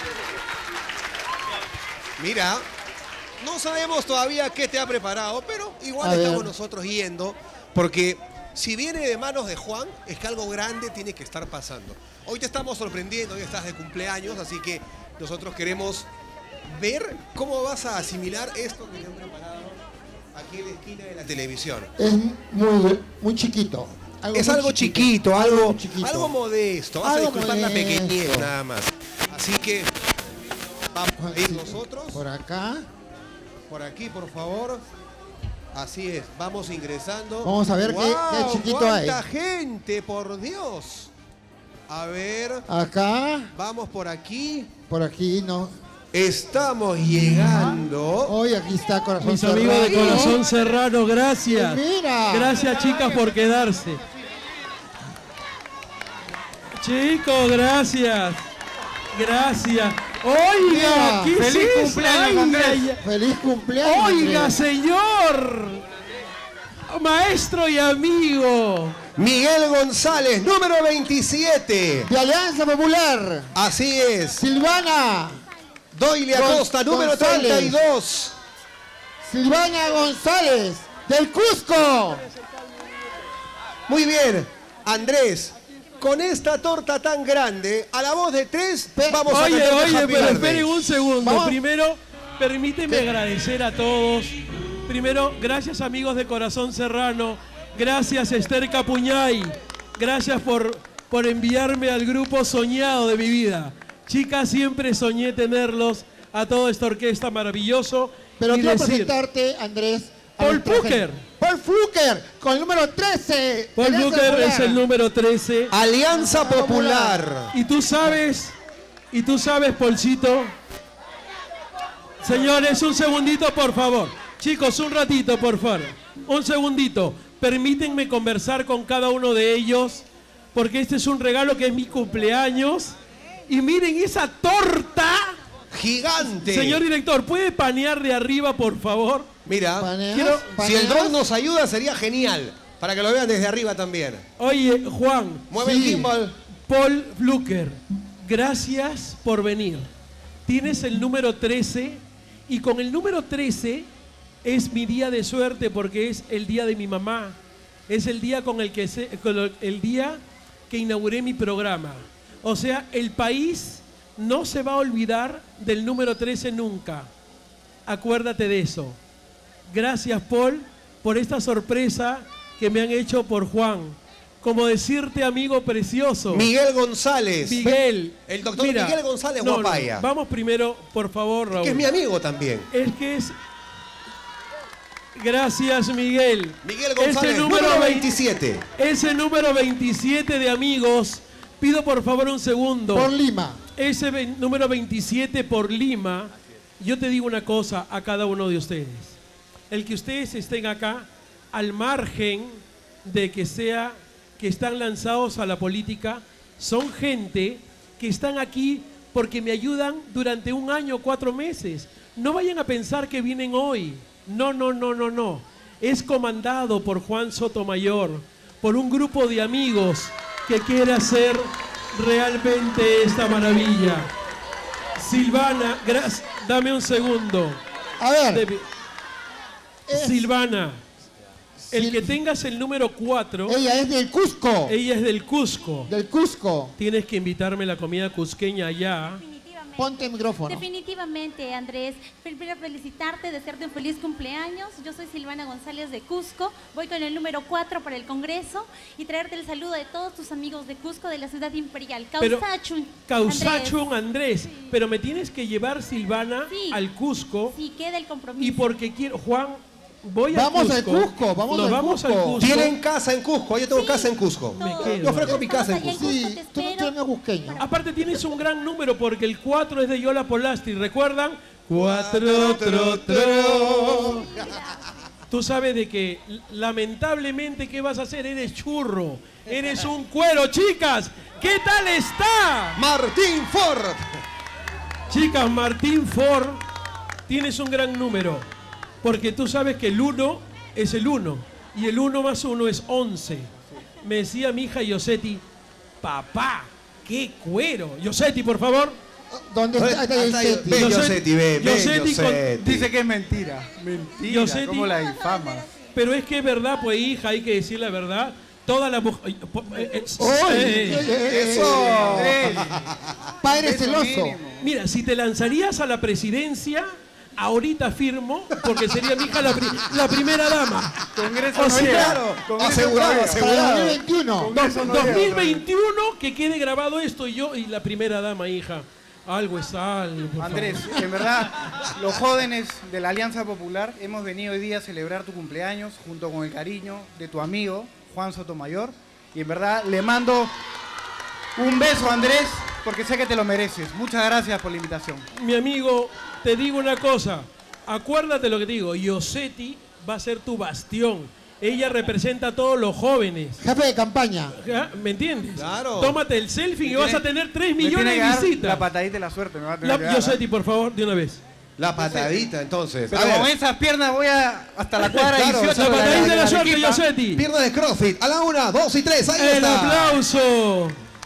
Mira, no sabemos todavía qué te ha preparado, pero igual A estamos ver. nosotros yendo, porque si viene de manos de Juan, es que algo grande tiene que estar pasando. Hoy te estamos sorprendiendo, hoy estás de cumpleaños, así que nosotros queremos ver cómo vas a asimilar esto que te han preparado aquí en la esquina de la televisión. Es muy, muy chiquito. es muy algo chiquito, algo, chiquito. algo modesto. Vas Algo a disculpar la modesto. pequeñez nada más. Así que vamos a ir nosotros. Por acá. Por aquí, por favor. Así es, vamos ingresando. Vamos a ver qué- qué ¡Guau! chiquito ¡Cuánta hay! gente, por Dios! A ver, Acá. vamos por aquí. Por aquí, no. Estamos llegando. Hoy aquí está Corazón Mis amigos de Serrano. Corazón Serrano, gracias. Mira. Gracias, chicas, por quedarse. Chicos, gracias. Gracias. Oiga, Mira, ¿qué feliz es eso? cumpleaños, Ay, Andrés. ay, ay. Feliz cumpleaños. Oiga, Andrés. señor. Maestro y amigo. Miguel González, número veintisiete. De Alianza Popular. Así es. Silvana. Doyle Acosta, Gon- número González. treinta y dos. Silvana González. Del Cusco. Muy bien, Andrés. Con esta torta tan grande, a la voz de tres, vamos a Oye, cantar oye, Happy pero Birthday. esperen un segundo. Vamos. Primero, permíteme agradecer a todos. Primero, gracias amigos de Corazón Serrano. Gracias Esther Capuñay. Gracias por, por enviarme al grupo soñado de mi vida. Chicas, siempre soñé tenerlos a toda esta orquesta maravilloso. Pero y quiero decir, presentarte, Andrés. a Paul nuestra Fluker. gente. Paul Fluker, con el número trece. Paul Alianza Booker Popular. es el número trece. Alianza Popular. Y tú sabes, y tú sabes, Polcito. Señores, un segundito, por favor. Chicos, un ratito, por favor. Un segundito. Permítanme conversar con cada uno de ellos, porque este es un regalo que es mi cumpleaños. Y miren esa torta. Gigante. Señor director, ¿puede panear de arriba, por favor? Mira, Quiero- si el dron nos ayuda sería genial, para que lo vean desde arriba también. Oye, Juan. Mueve el gimbal. Paul Fluker, gracias por venir. Tienes el número trece y con el número trece es mi día de suerte porque es el día de mi mamá. Es el día con el que se- con el, el día que inauguré mi programa. O sea, el país no se va a olvidar del número trece nunca. Acuérdate de eso. Gracias, Paul, por esta sorpresa que me han hecho por Juan. Como decirte, amigo precioso. Miguel González. Miguel. El doctor Mira, Miguel González no, no, Guapaya. vamos primero, por favor, Raúl. Que es mi amigo también. Es que es... Gracias, Miguel. Miguel González, Ese número veinte- veintisiete. Ese número veintisiete de amigos, pido por favor un segundo. Por Lima. Ese ve- número veintisiete por Lima, yo te digo una cosa a cada uno de ustedes. El que ustedes estén acá, al margen de que sea que están lanzados a la política, son gente que están aquí porque me ayudan durante un año, cuatro meses. No vayan a pensar que vienen hoy. No, no, no, no, no. Es comandado por Juan Sotomayor, por un grupo de amigos que quiere hacer realmente esta maravilla. Silvana, gracias. Dame un segundo. A ver. De... Es... Silvana, el Sil... que tengas el número cuatro. Ella es del Cusco. Ella es del Cusco. Del Cusco. Tienes que invitarme a la comida cusqueña allá. Ponte el micrófono. Definitivamente, Andrés. Primero felicitarte, desearte un feliz cumpleaños. Yo soy Silvana González de Cusco. Voy con el número cuatro para el Congreso y traerte el saludo de todos tus amigos de Cusco, de la ciudad imperial. Causachun. Causachun, Andrés. Sí. Pero me tienes que llevar, Silvana, sí. al Cusco. Sí, queda el compromiso. Y porque quiero, Juan, voy vamos al Cusco. al Cusco. Vamos, Nos al, vamos Cusco. al Cusco. Tienen casa en Cusco. Yo tengo sí, casa en Cusco. Me quedo. Yo ofrezco mi casa en Cusco. Sí, tú no tienes cusqueño. Aparte tienes un gran número porque el cuatro es de Yola Polastri. ¿Recuerdan? Cuatro, tro, tro. Tú sabes de que lamentablemente ¿qué vas a hacer? Eres churro. Eres un cuero, chicas. ¿Qué tal está? Martín Ford. Chicas, Martín Ford, tienes un gran número. Porque tú sabes que el uno es el uno. Y el uno más uno es once. Me decía mi hija Yosetti, papá, qué cuero. Yosetti, por favor. ¿Dónde está Yosetti? Ven, Yosetti, ven, ven, Yosetti con... Dice que es mentira. Mentira, Yosetti... ¿cómo la difama? Pero es que es verdad, pues hija, hay que decir la verdad. Toda la mujer... ¡Eso! Padre celoso. Mira, si te lanzarías a la presidencia... Ahorita firmo, porque sería mi hija la, pri la primera dama. Congreso o no sea, claro, asegurado, no asegurado. dos mil veintiuno. Dos, no dos mil veintiuno, que quede grabado esto y yo y la primera dama, hija. Algo es algo. Andrés, en verdad, los jóvenes de la Alianza Popular hemos venido hoy día a celebrar tu cumpleaños junto con el cariño de tu amigo Juan Sotomayor. Y en verdad le mando un beso, Andrés, porque sé que te lo mereces. Muchas gracias por la invitación. Mi amigo, te digo una cosa. Acuérdate lo que te digo. Yosetti va a ser tu bastión. Ella representa a todos los jóvenes. Jefe de campaña. ¿Me entiendes? Claro. Tómate el selfie y Me vas tiene, a tener tres me millones tiene de visitas. La patadita de la suerte me va a tener La, que dar, Yosetti, ¿eh? por favor, de una vez. La patadita, entonces. Pero con esas piernas voy a hasta la cuadra claro, dieciocho. La patadita de la, la suerte, Arequipa. Yosetti. Pierna de CrossFit. A la una, dos y tres. Ahí El está. aplauso.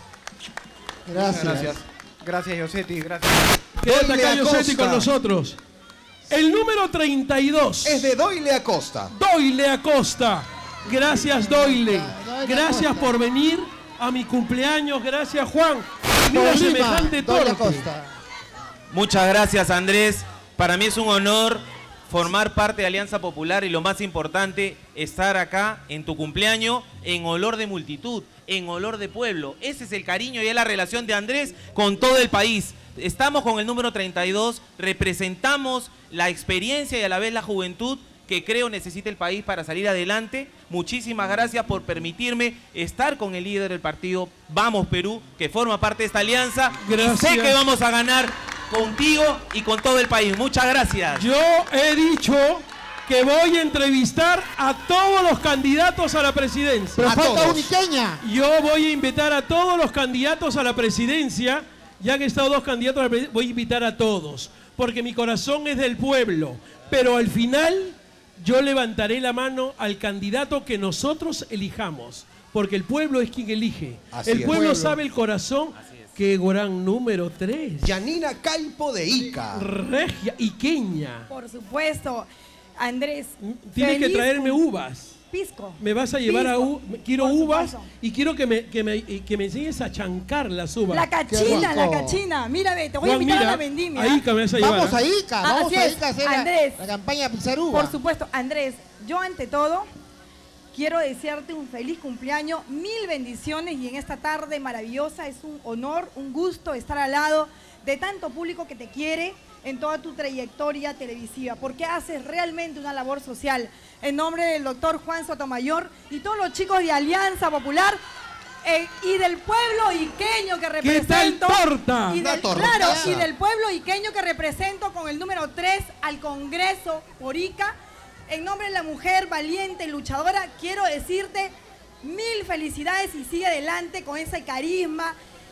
Gracias. Gracias. Gracias, Yosetti. Gracias. Quédate Doyle acá, Yosetti, Acosta. con nosotros. El número treinta y dos. Es de Doyle Acosta. Doyle Acosta. Gracias, Doyle. Gracias por venir a mi cumpleaños. Gracias, Juan. Mira Por Lima, semejante Doyle torpe. Acosta. Muchas gracias, Andrés. Para mí es un honor formar parte de Alianza Popular y lo más importante, estar acá en tu cumpleaños en olor de multitud, en olor de pueblo. Ese es el cariño y es la relación de Andrés con todo el país. Estamos con el número treinta y dos, representamos la experiencia y a la vez la juventud que creo necesita el país para salir adelante. Muchísimas gracias por permitirme estar con el líder del partido Vamos Perú, que forma parte de esta alianza. Gracias. Y sé que vamos a ganar contigo y con todo el país. Muchas gracias. Yo he dicho que voy a entrevistar a todos los candidatos a la presidencia. Pero a falta todos. Uniqueña. Yo voy a invitar a todos los candidatos a la presidencia. Ya que he estado dos candidatos a la presidencia, voy a invitar a todos. Porque mi corazón es del pueblo. Pero al final yo levantaré la mano al candidato que nosotros elijamos. Porque el pueblo es quien elige. Así el es. pueblo Pueblo. sabe el corazón. Qué gran número tres. Yanina Calpo de Ica. Regia, iqueña. Por supuesto. Andrés. Tienes que traerme uvas. Pisco. Me vas a llevar Pisco. a u quiero Por uvas supuesto. y quiero que me, que, me, que me enseñes a chancar las uvas. La cachina, la cachina. Mira, ve, te voy Juan, a invitar mira, a la vendimia. a Ica me vas a llevar. Vamos ¿eh? a Ica, Ah, vamos así a es. Ica a hacer la- Andrés. la, campaña Pizarúa. Por supuesto, Andrés, yo ante todo quiero desearte un feliz cumpleaños, mil bendiciones y en esta tarde maravillosa es un honor, un gusto estar al lado de tanto público que te quiere en toda tu trayectoria televisiva, porque haces realmente una labor social. En nombre del doctor Juan Sotomayor y todos los chicos de Alianza Popular eh, y del pueblo iqueño que ¿Qué tal represento. torta? Y Una del, tortaza. claro, y del pueblo iqueño que represento con el número tres al Congreso por Ica. En nombre de la mujer valiente y luchadora, quiero decirte mil felicidades y sigue adelante con ese carisma,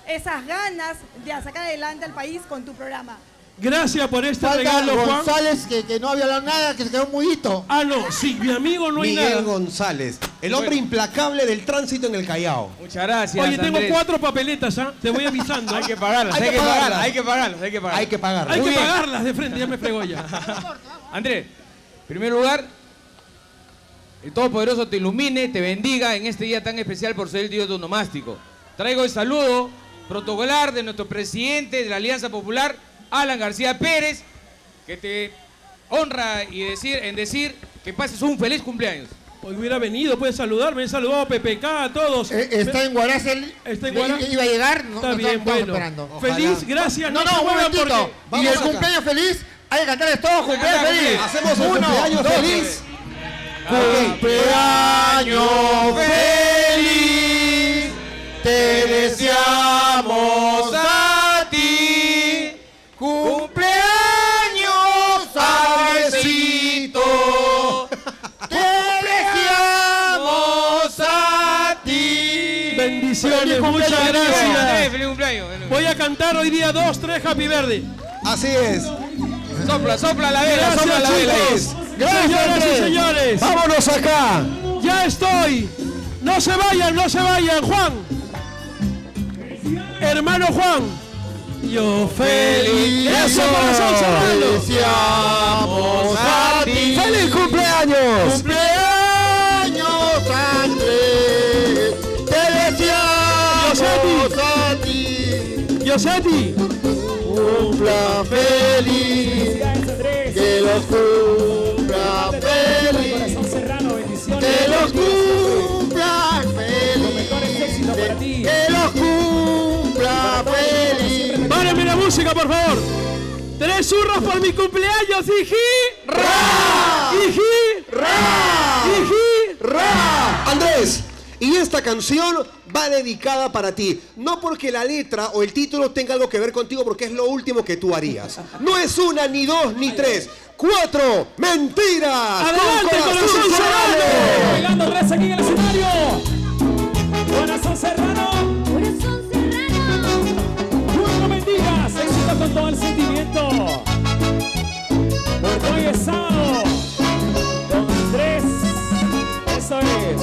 esas ganas de sacar adelante al país con tu programa. Gracias por este Falta regalo, Juan. González, que, que no había hablado nada, que se quedó mudito. Ah, no, sí, mi amigo no hay Miguel nada. González, el hombre implacable del tránsito en el Callao. Muchas gracias. Oye, tengo Andrés. cuatro papeletas, ¿ah? Te voy avisando. Hay que pagarlas, hay, que pagarlas, hay que pagarlas, hay que pagarlas. Hay que pagarlas. Hay Muy que bien. pagarlas de frente, ya me fregó ya. Andrés, en primer lugar, el Todopoderoso te ilumine, te bendiga en este día tan especial por ser el Día Onomástico. Traigo el saludo protocolar de nuestro presidente de la Alianza Popular, Alan García Pérez, que te honra y decir, en decir que pases un feliz cumpleaños. Hoy hubiera venido, puedes saludarme, he saludado a P P K, a todos. Eh, está en Guaracel. Está en Guaracel. Iba a llegar, no, Está no bien, estamos bueno. esperando. Feliz, gracias. No, no, se un muevan momentito. porque- Y el Vamos acá. cumpleaños feliz, hay que cantarles todos cumpleaños feliz. Hacemos el Uno, cumpleaños dos, feliz. Cumpleaños feliz, te deseamos a ti. Cumpleaños, Andresito, te deseamos a ti. Bendiciones, Feliz muchas cumpleaños, gracias. Andrés, feliz cumpleaños. Voy a cantar hoy día dos, tres Happy Verde. Así es. Sopla, sopla la vela, Gracias, sopla la vela. chicos. Gracias, Señoras y Andrés. señores. Vámonos acá. Ya estoy. No se vayan, no se vayan, Juan. Hermano Juan. Yo feliz. Eso, corazón cerrando. Deseamos a ti. ¡Feliz cumpleaños! Cumpleaños, Andrés, te deseamos a ti. Yosetti. Cumpla feliz, que los cumpla feliz, que los cumpla feliz, que los cumpla feliz. Párenme la música, por favor. Tres zurros por mi cumpleaños, hiji. ¡Ra! Hiji. ¡Ra! Hiji. ¡Ra! Andrés, y esta canción va dedicada para ti. No porque la letra o el título tenga algo que ver contigo, porque es lo último que tú harías. No es una, ni dos, ni tres. ¡Cuatro mentiras! ¡Adelante, corazón serrano! Bailando Andrés aquí en el escenario. Corazón Serrano. Corazón Serrano. Cuatro mentiras. Éxito con todo el sentimiento. Porque hoy es sábado. Don Andrés. Eso es.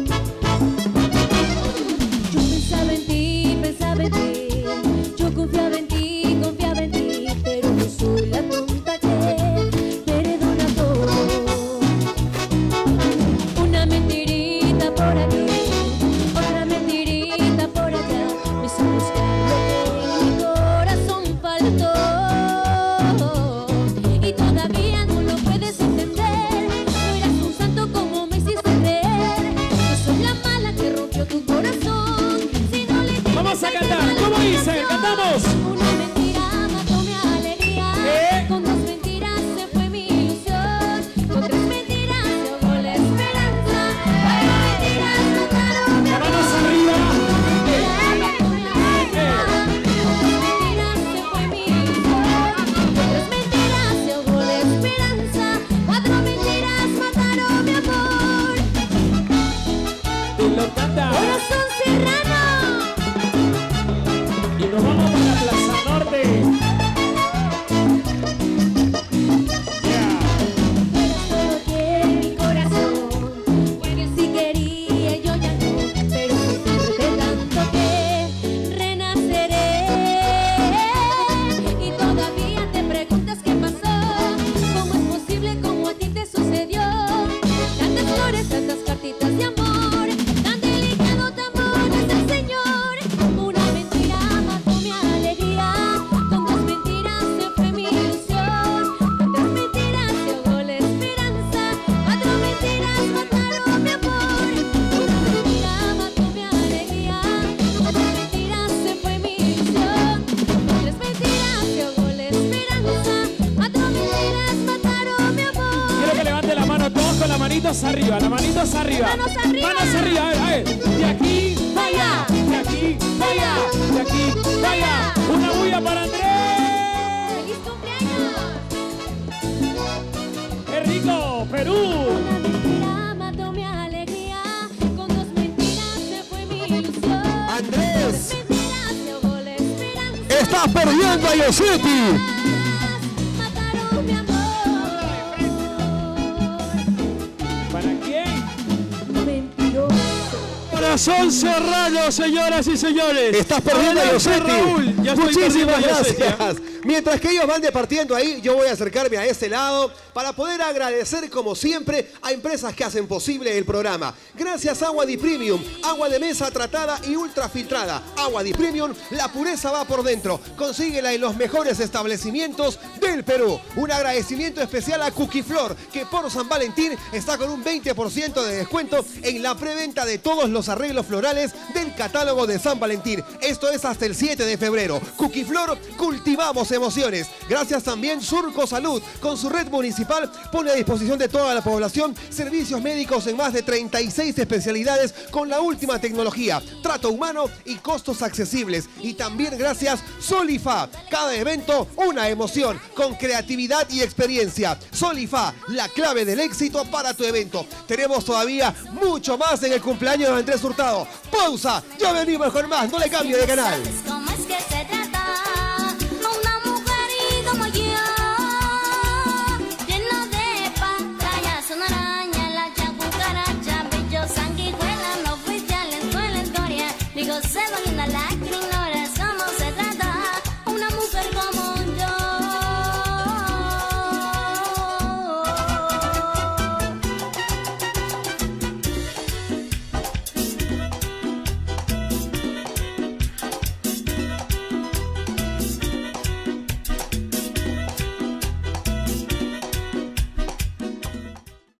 Yo pensaba en ti, pensaba en ti. Yo confiaba en ti, confiaba en ti. Pero no soy la tonta que perdona todo. Una mentirita por aquí, otra mentirita por allá. Me hizo buscar lo que en mi corazón faltó. Y todavía no lo puedes entender. No eras un santo como me hiciste creer. Yo soy la mala que rompió tu corazón. Si no le tienes Vamos a fe, cantar. te da la ¿Cómo dice? tentación. Cantamos. Una mentira mató mi alegría. ¿Qué? Con dos mentiras se fue mi ilusión. Con tres mentiras se ahogó la esperanza. Cuatro mentiras mataron mi amor. Manos arriba. Y lo canta. Corazón Serrano. Y nos vamos para la Plaza Norte. Todo quiere mi corazón, porque él sí quería y yo ya no, pero sufrirte tanto que renaceré. Y todavía te preguntas qué pasó, cómo es posible, cómo a ti te sucedió. Tantas flores, tantas cartitas de amor, tan delicado, tan bueno es el Señor. Una mentira mató mi alegría, con dos mentiras se fue mi ilusión, con tres mentiras se ahogó la esperanza, cuatro mentiras mataron mi amor. Una mentira mató mi alegría, con dos mentiras se fue mi ilusión, con tres mentiras se ahogó la esperanza, cuatro mentiras mataron mi amor. Quiero que levante la mano todos con las manitos arriba, las manitos arriba. Manos arriba. Manos arriba, a ver, a ver. De aquí para allá, de aquí para allá, de aquí para allá. Una bulla para Andrés. ¡Feliz cumpleaños! ¡Qué rico! ¡Perú! Una mentira mató mi alegría, con dos mentiras se fue mi ilusión. Andrés. Con tres mentiras se ahogó Está perdiendo a Yosetti. ¿Para quién? Corazón cerrado, señoras y señores. Estás perdiendo a Yosetti. Muchísimas gracias. Mientras que ellos van departiendo ahí, yo voy a acercarme a este lado para poder agradecer, como siempre, a empresas que hacen posible el programa. Gracias a Agua Di Premium, agua de mesa tratada y ultrafiltrada. Agua Di Premium, la pureza va por dentro. Consíguela en los mejores establecimientos del Perú. Un agradecimiento especial a Cookieflor, que por San Valentín está con un veinte por ciento de descuento en la preventa de todos los arreglos florales del catálogo de San Valentín. Esto es hasta el siete de febrero. Cookieflor, cultivamos emociones. Gracias también Surco Salud, con su red municipal pone a disposición de toda la población servicios médicos en más de treinta y seis especialidades con la última tecnología, trato humano y costos accesibles. Y también gracias Solifa, cada evento una emoción con creatividad y experiencia. Solifa, la clave del éxito para tu evento. Tenemos todavía mucho más en el cumpleaños de Andrés Hurtado. Pausa, ya venimos con más, no le cambie de canal.